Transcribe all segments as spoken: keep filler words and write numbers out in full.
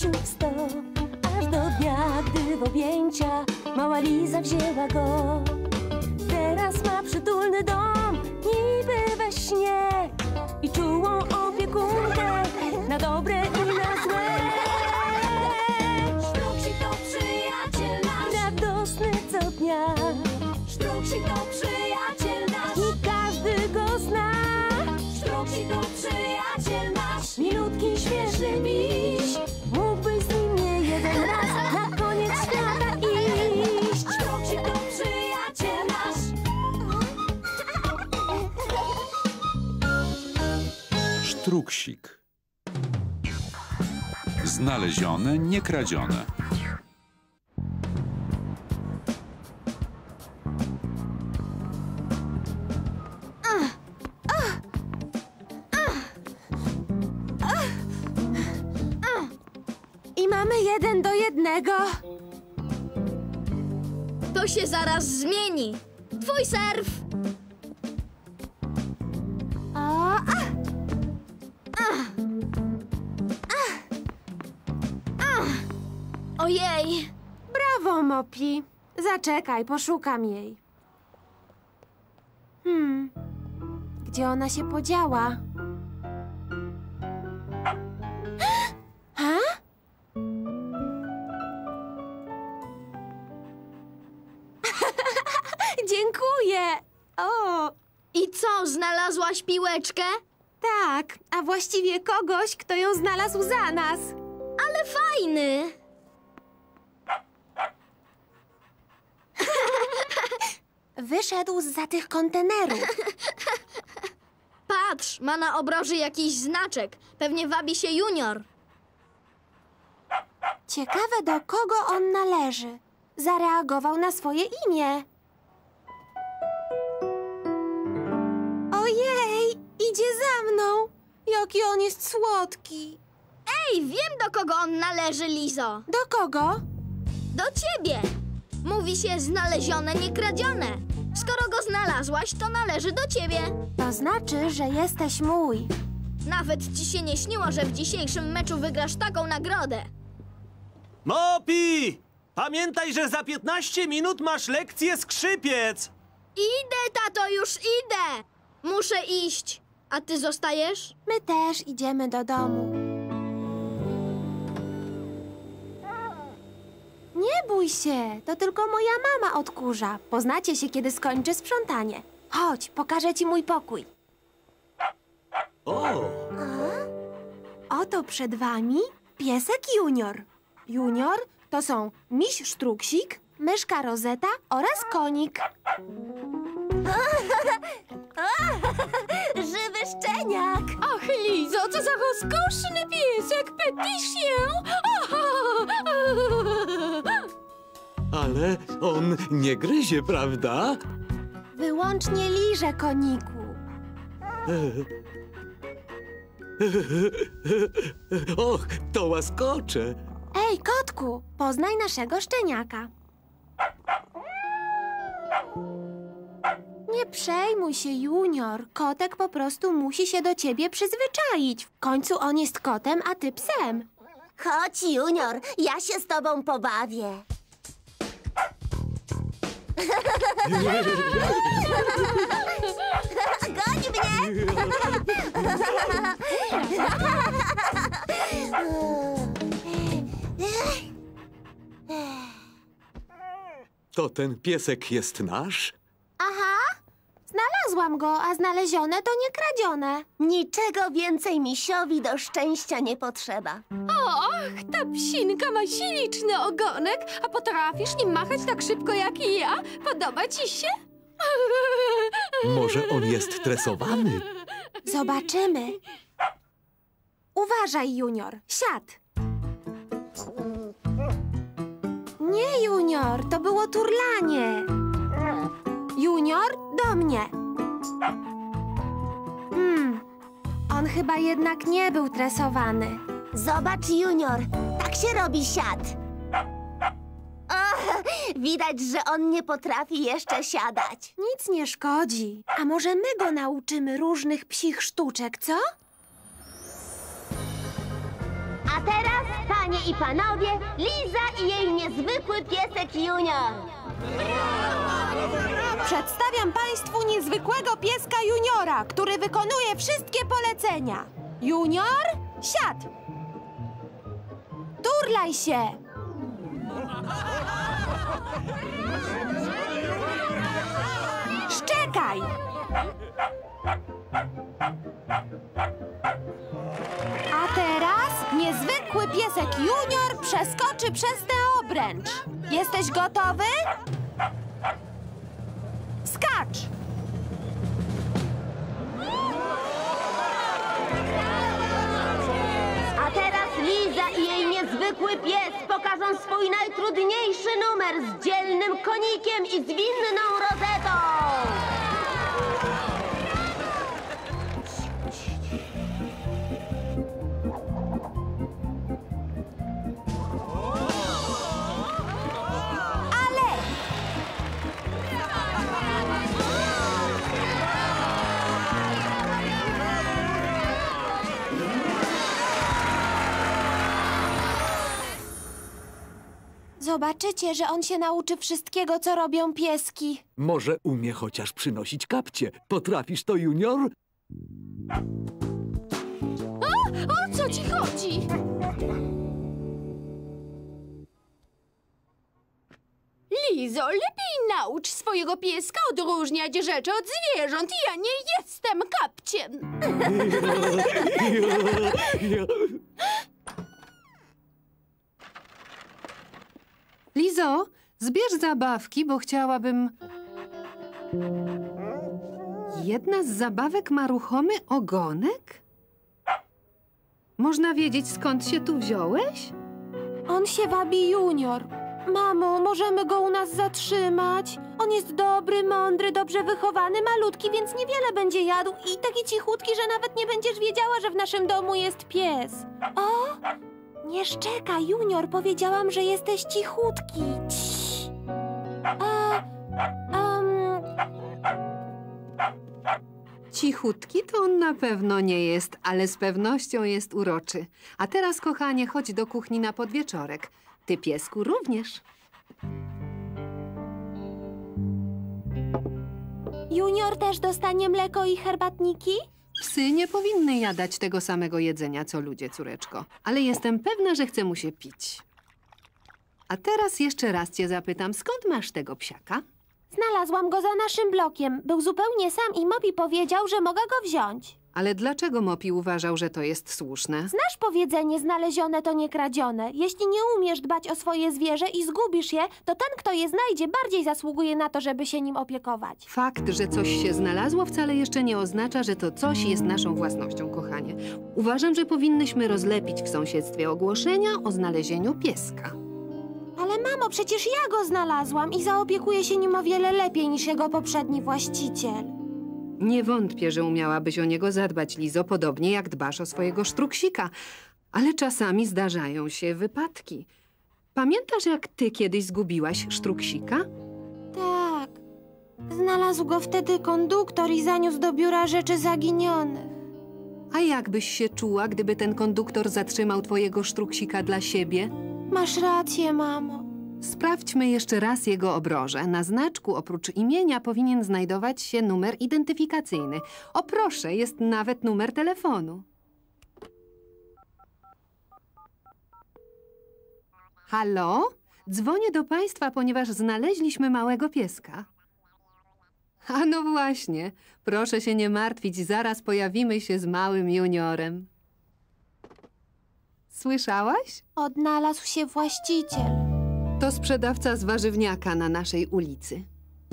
siup sto, aż do dnia, gdy w objęcia mała Liza wzięła go. Teraz ma przytulny dom, niby we śnie, i czułą opiekunkę na dobre i na złe. Sztruksik to przyjaciel nasz, Radosny co dnia. Sztruksik to przyjaciel nasz, I każdy go zna. Sztruksik to przyjaciel nasz. Milutki, śmieszny miś, mógłbyś z nim nie jeden raz na koniec świata iść. Sztruksik to przyjaciel nasz. Sztruksik. Znalezione, nie kradzione. I mamy jeden do jednego. To się zaraz zmieni. Twój serw. O, a. Ojej. Brawo, Mopi. Zaczekaj, poszukam jej. Hmm. Gdzie ona się podziała? Ha? Dziękuję. O, I co, znalazłaś piłeczkę? tak. A właściwie kogoś, kto ją znalazł za nas. Ale fajny. Wyszedł zza tych kontenerów. Patrz, ma na obroży jakiś znaczek. Pewnie wabi się Junior. Ciekawe, do kogo on należy. Zareagował na swoje imię. Ojej, idzie za mną. Jaki on jest słodki. Ej, wiem, do kogo on należy, Lizo. Do kogo? Do ciebie. Mówi się znalezione, nie kradzione. Skoro go znalazłaś, to należy do ciebie. To znaczy, że jesteś mój. Nawet ci się nie śniło, że w dzisiejszym meczu wygrasz taką nagrodę. Mopi! Pamiętaj, że za piętnaście minut masz lekcję skrzypiec! Idę, tato, już idę. Muszę iść. A ty zostajesz? My też idziemy do domu. Nie bój się, to tylko moja mama odkurza. Poznacie się, kiedy skończy sprzątanie. Chodź, pokażę ci mój pokój. O! Oto przed wami piesek Junior. Junior to są miś Sztruksik, myszka Rozeta oraz konik. Żywy szczeniak! Ach, Lizo, co za rozkoszny piesek, Petisien! Ale on nie gryzie, prawda? Wyłącznie liże, koniku. Och, to łaskocze! Ej, kotku, poznaj naszego szczeniaka. Nie przejmuj się, Junior. Kotek po prostu musi się do ciebie przyzwyczaić. W końcu on jest kotem, a ty psem. Chodź, Junior, ja się z tobą pobawię. Goń mnie! To ten piesek jest nasz? Aha, znalazłam go, a znalezione to nie kradzione. Niczego więcej misiowi do szczęścia nie potrzeba. Och, ta psinka ma śliczny ogonek, a potrafisz nim machać tak szybko jak i ja? Podoba ci się? Może on jest tresowany? Zobaczymy. Uważaj, Junior. Siad. Nie, Junior, to było turlanie. Junior, do mnie. Hmm, on chyba jednak nie był tresowany. Zobacz, Junior, tak się robi siad. Och, widać, że on nie potrafi jeszcze siadać. Nic nie szkodzi. A może my go nauczymy różnych psich sztuczek, co? A teraz, panie i panowie, Liza i jej niezwykły piesek Junior. Przedstawiam Państwu niezwykłego pieska Juniora, który wykonuje wszystkie polecenia. Junior, siad! Turlaj się! Szczekaj! A teraz niezwykły piesek Junior przeskoczy przez tę obręcz. Jesteś gotowy? Skacz! A teraz Liza i jej niezwykły pies pokażą swój najtrudniejszy numer z dzielnym konikiem i zwinną rozetą. Zobaczycie, że on się nauczy wszystkiego, co robią pieski. Może umie chociaż przynosić kapcie. Potrafisz to, Junior? O co ci chodzi? Lizo, lepiej naucz swojego pieska odróżniać rzeczy od zwierząt. Ja nie jestem kapciem. Lizo, zbierz zabawki, bo chciałabym... Jedna z zabawek ma ruchomy ogonek? Można wiedzieć, skąd się tu wziąłeś? On się wabi Junior. Mamo, możemy go u nas zatrzymać? On jest dobry, mądry, dobrze wychowany, malutki, więc niewiele będzie jadł i taki cichutki, że nawet nie będziesz wiedziała, że w naszym domu jest pies. O! Nie szczekaj, Junior. Powiedziałam, że jesteś cichutki. Cii. A, um... Cichutki to on na pewno nie jest, ale z pewnością jest uroczy. A teraz, kochanie, chodź do kuchni na podwieczorek. Ty, piesku, również. Junior też dostanie mleko i herbatniki? Psy nie powinny jadać tego samego jedzenia, co ludzie, córeczko. Ale jestem pewna, że chce mu się pić. A teraz jeszcze raz cię zapytam, skąd masz tego psiaka? Znalazłam go za naszym blokiem. Był zupełnie sam i Mopi powiedział, że mogę go wziąć. Ale dlaczego Mopi uważał, że to jest słuszne? Znasz powiedzenie, znalezione to nie kradzione. Jeśli nie umiesz dbać o swoje zwierzę i zgubisz je, to ten, kto je znajdzie, bardziej zasługuje na to, żeby się nim opiekować. Fakt, że coś się znalazło, wcale jeszcze nie oznacza, że to coś jest naszą własnością, kochanie. Uważam, że powinnyśmy rozlepić w sąsiedztwie ogłoszenia o znalezieniu pieska. Ale mamo, przecież ja go znalazłam i zaopiekuję się nim o wiele lepiej niż jego poprzedni właściciel. Nie wątpię, że umiałabyś o niego zadbać, Lizo, podobnie jak dbasz o swojego sztruksika. Ale czasami zdarzają się wypadki. Pamiętasz, jak ty kiedyś zgubiłaś sztruksika? Tak. Znalazł go wtedy konduktor i zaniósł do biura rzeczy zaginionych. A jak byś się czuła, gdyby ten konduktor zatrzymał twojego sztruksika dla siebie? Masz rację, mamo. Sprawdźmy jeszcze raz jego obroże. Na znaczku oprócz imienia powinien znajdować się numer identyfikacyjny. O proszę, jest nawet numer telefonu. Halo? Dzwonię do państwa, ponieważ znaleźliśmy małego pieska. A no właśnie. Proszę się nie martwić, zaraz pojawimy się z małym juniorem. Słyszałaś? Odnalazł się właściciel. To sprzedawca z warzywniaka na naszej ulicy.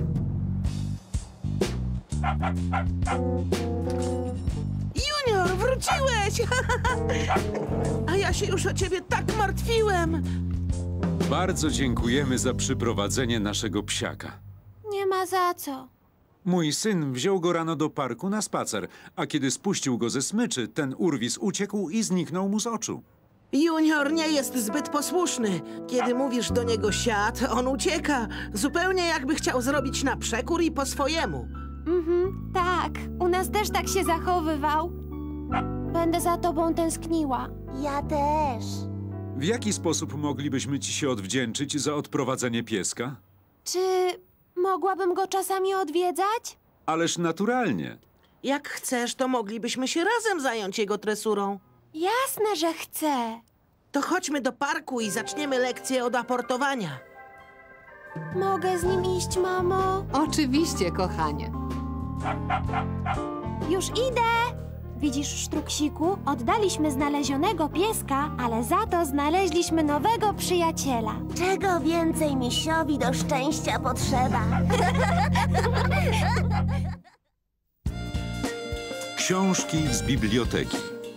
Junior, wróciłeś! A ja się już o ciebie tak martwiłem. Bardzo dziękujemy za przyprowadzenie naszego psiaka. Nie ma za co. Mój syn wziął go rano do parku na spacer, a kiedy spuścił go ze smyczy, ten urwis uciekł i zniknął mu z oczu. Junior nie jest zbyt posłuszny. Kiedy mówisz do niego siad, on ucieka. Zupełnie jakby chciał zrobić na przekór i po swojemu. Mhm, tak. U nas też tak się zachowywał. Będę za tobą tęskniła. Ja też. W jaki sposób moglibyśmy ci się odwdzięczyć za odprowadzenie pieska? Czy mogłabym go czasami odwiedzać? Ależ naturalnie. Jak chcesz, to moglibyśmy się razem zająć jego tresurą. Jasne, że chcę. To chodźmy do parku i zaczniemy lekcję od aportowania. Mogę z nim iść, mamo? Oczywiście, kochanie. Już idę! Widzisz, Sztruksiku, oddaliśmy znalezionego pieska, ale za to znaleźliśmy nowego przyjaciela. Czego więcej misiowi do szczęścia potrzeba? Książki z biblioteki.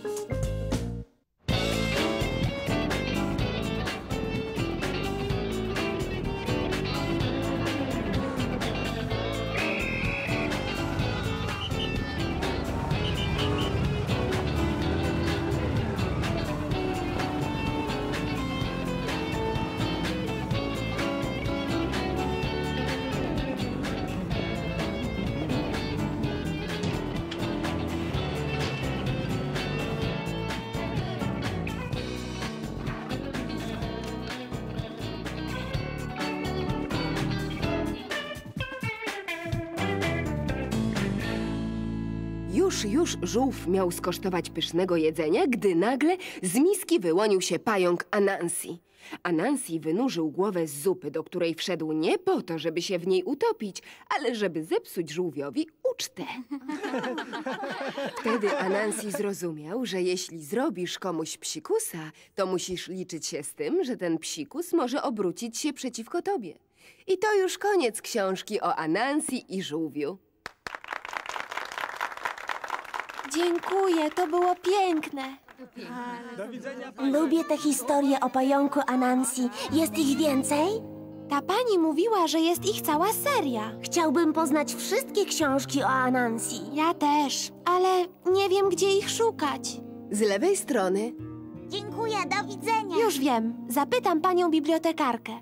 Już, już żółw miał skosztować pysznego jedzenia, gdy nagle z miski wyłonił się pająk Anansi. Anansi wynurzył głowę z zupy, do której wszedł nie po to, żeby się w niej utopić, ale żeby zepsuć żółwiowi ucztę. Wtedy Anansi zrozumiał, że jeśli zrobisz komuś psikusa, to musisz liczyć się z tym, że ten psikus może obrócić się przeciwko tobie. I to już koniec książki o Anansi i żółwiu. Dziękuję, to było piękne. Lubię te historie o pająku Anansi. Jest ich więcej? Ta pani mówiła, że jest ich cała seria. Chciałbym poznać wszystkie książki o Anansi. Ja też, ale nie wiem, gdzie ich szukać. Z lewej strony. Dziękuję, do widzenia. Już wiem, zapytam panią bibliotekarkę.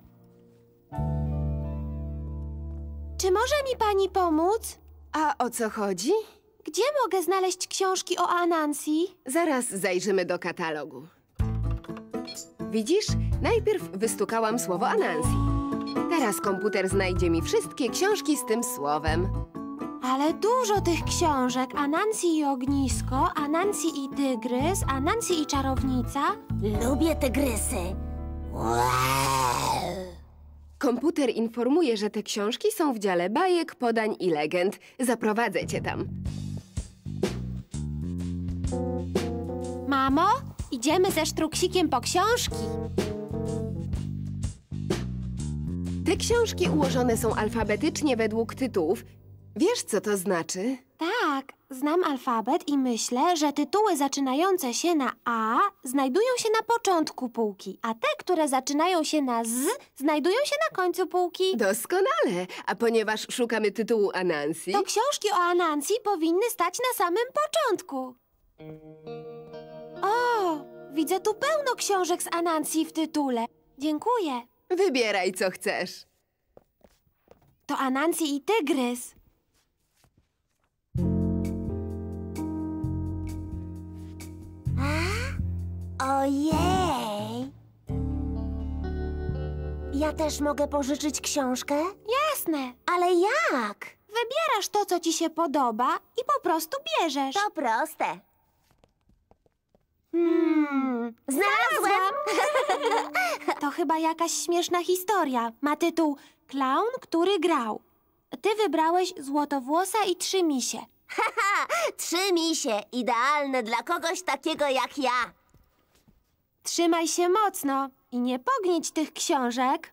Czy może mi pani pomóc? A o co chodzi? Gdzie mogę znaleźć książki o Anansi? Zaraz zajrzymy do katalogu. Widzisz? Najpierw wystukałam słowo Anansi. Teraz komputer znajdzie mi wszystkie książki z tym słowem. Ale dużo tych książek. Anansi i ognisko, Anansi i tygrys, Anansi i czarownica. Lubię tygrysy. Komputer informuje, że te książki są w dziale bajek, podań i legend. Zaprowadzę cię tam. Mamo, idziemy ze Sztruksikiem po książki. Te książki ułożone są alfabetycznie według tytułów. Wiesz, co to znaczy? Tak, znam alfabet i myślę, że tytuły zaczynające się na A znajdują się na początku półki, a te, które zaczynają się na Z, znajdują się na końcu półki. Doskonale. A ponieważ szukamy tytułu Anansi... To książki o Anansi powinny stać na samym początku. O, widzę tu pełno książek z Anansi w tytule. Dziękuję. Wybieraj, co chcesz. To Anansi i tygrys. Ojej! Ja też mogę pożyczyć książkę? Jasne. Ale jak? Wybierasz to, co ci się podoba i po prostu bierzesz. To proste. Hmm, Znalazłam! To chyba jakaś śmieszna historia. Ma tytuł Klaun, który grał. Ty wybrałeś Złotowłosa i Trzy misie. Haha, trzy misie. Idealne dla kogoś takiego jak ja. Trzymaj się mocno i nie pognieć tych książek.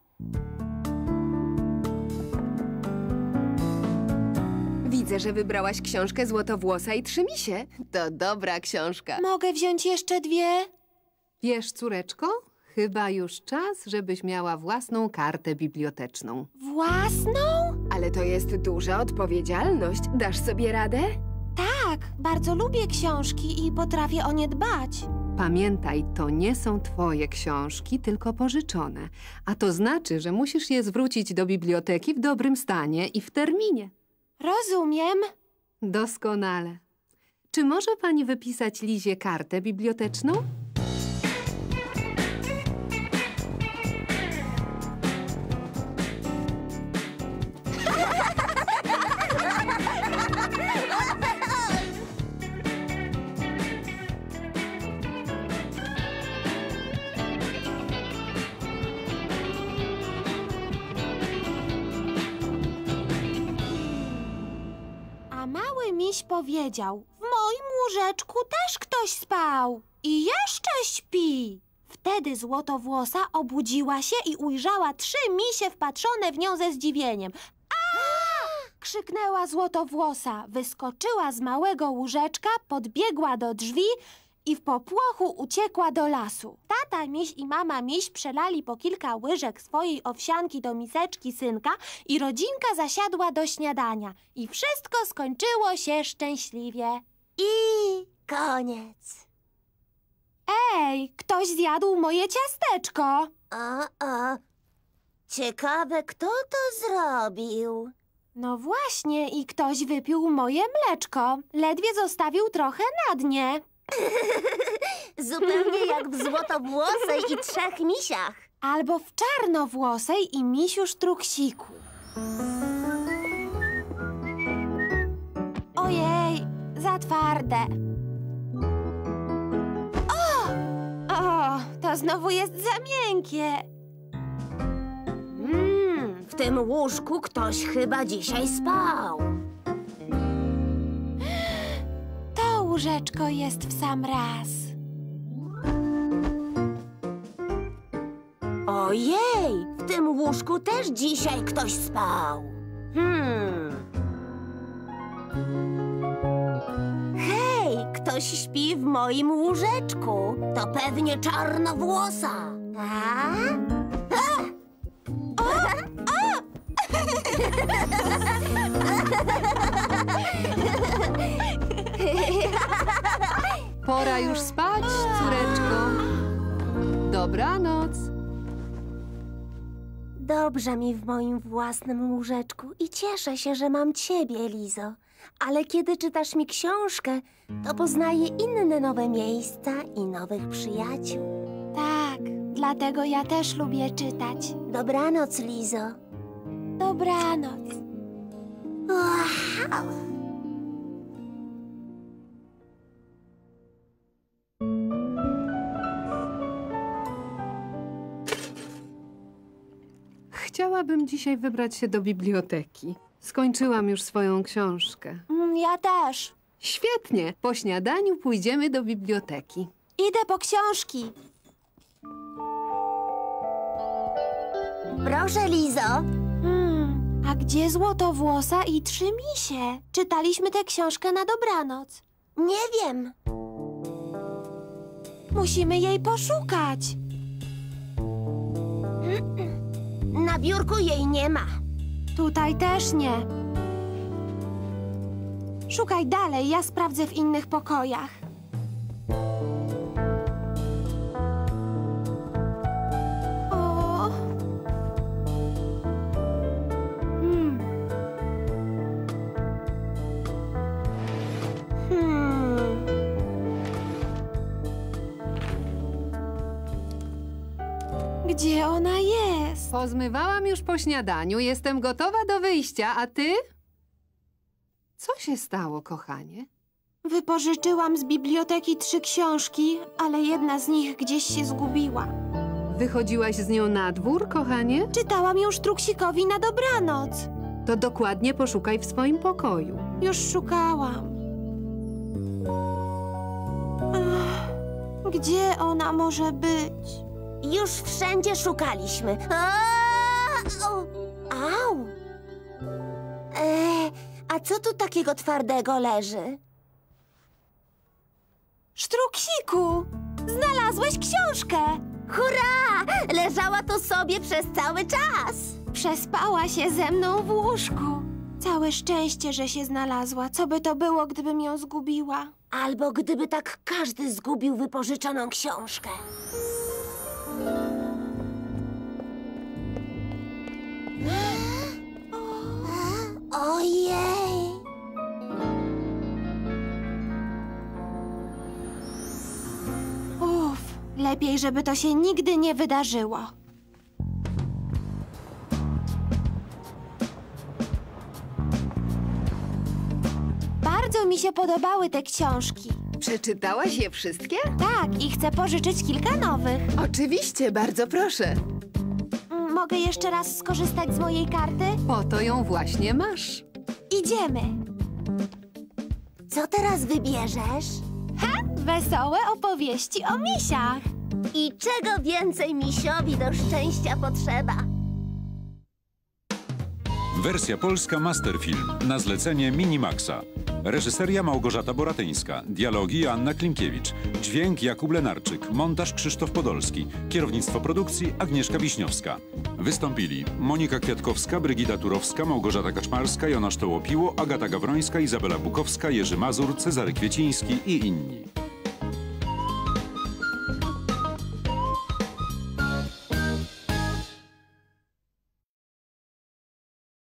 Widzę, że wybrałaś książkę Złotowłosa i Trzy misie. To dobra książka. Mogę wziąć jeszcze dwie? Wiesz, córeczko, chyba już czas, żebyś miała własną kartę biblioteczną. Własną? Ale to jest duża odpowiedzialność. Dasz sobie radę? Tak, bardzo lubię książki i potrafię o nie dbać. Pamiętaj, to nie są twoje książki, tylko pożyczone. A to znaczy, że musisz je zwrócić do biblioteki w dobrym stanie i w terminie. Rozumiem. Doskonale. Czy może pani wypisać Lizie kartę biblioteczną? powiedział. W moim łóżeczku też ktoś spał. I jeszcze śpi. Wtedy Złotowłosa obudziła się i ujrzała trzy misie wpatrzone w nią ze zdziwieniem. A! Krzyknęła Złotowłosa, wyskoczyła z małego łóżeczka, podbiegła do drzwi i w popłochu uciekła do lasu. Tata miś i mama miś przelali po kilka łyżek swojej owsianki do miseczki synka i rodzinka zasiadła do śniadania. I wszystko skończyło się szczęśliwie. I koniec. Ej, ktoś zjadł moje ciasteczko. O, o. Ciekawe, kto to zrobił? No właśnie, i ktoś wypił moje mleczko. Ledwie zostawił trochę na dnie. Zupełnie jak w Złotowłosej i trzech misiach. Albo w Czarnowłosej i misiu Sztruksiku. Ojej, za twarde. O! O, to znowu jest za miękkie. Mm, w tym łóżku ktoś chyba dzisiaj spał. To łóżeczko jest w sam raz. Ojej, w tym łóżku też dzisiaj ktoś spał. Hmm. Hej, ktoś śpi w moim łóżeczku. To pewnie Czarnowłosa. A? A! O! O! Pora już spać, córeczko. Dobranoc. Dobrze mi w moim własnym łóżeczku i cieszę się, że mam ciebie, Lizo. Ale kiedy czytasz mi książkę, to poznaję inne nowe miejsca i nowych przyjaciół. Tak, dlatego ja też lubię czytać. Dobranoc, Lizo. Dobranoc. Wow. Chciałabym dzisiaj wybrać się do biblioteki. Skończyłam już swoją książkę. Mm, ja też. Świetnie. Po śniadaniu pójdziemy do biblioteki. Idę po książki. Proszę, Lizo. Hmm, a gdzie Złotowłosa i trzy misie? Czytaliśmy tę książkę na dobranoc. Nie wiem. Musimy jej poszukać. Na biurku jej nie ma. Tutaj też nie. Szukaj dalej, ja sprawdzę w innych pokojach. O. Hmm. Hmm. Gdzie ona jest? Pozmywałam już po śniadaniu, jestem gotowa do wyjścia, a ty? Co się stało, kochanie? Wypożyczyłam z biblioteki trzy książki, ale jedna z nich gdzieś się zgubiła. Wychodziłaś z nią na dwór, kochanie? Czytałam ją Sztruksikowi na dobranoc. To dokładnie poszukaj w swoim pokoju. Już szukałam. Ach, gdzie ona może być? Już wszędzie szukaliśmy. A, o, au! E, a co tu takiego twardego leży? Sztruksiku! Znalazłeś książkę! Hurra! Leżała tu sobie przez cały czas. Przespała się ze mną w łóżku. Całe szczęście, że się znalazła. Co by to było, gdybym ją zgubiła? Albo gdyby tak każdy zgubił wypożyczoną książkę. Ojej! Uff, lepiej, żeby to się nigdy nie wydarzyło. Bardzo mi się podobały te książki. Przeczytałaś je wszystkie? Tak, i chcę pożyczyć kilka nowych. Oczywiście, bardzo proszę. Mm, Mogę jeszcze raz skorzystać z mojej karty? Po to ją właśnie masz. Idziemy. co teraz wybierzesz? Wesołe opowieści o misiach. I czego więcej misiowi do szczęścia potrzeba? Wersja polska Masterfilm na zlecenie Minimaxa. Reżyseria Małgorzata Boratyńska. Dialogi Anna Klimkiewicz. Dźwięk Jakub Lenarczyk. Montaż Krzysztof Podolski. Kierownictwo produkcji Agnieszka Wiśniowska. Wystąpili Monika Kwiatkowska, Brygida Turowska, Małgorzata Kaczmarska, Jonasz Tołopiło, Agata Gawrońska, Izabela Bukowska, Jerzy Mazur, Cezary Kwieciński i inni.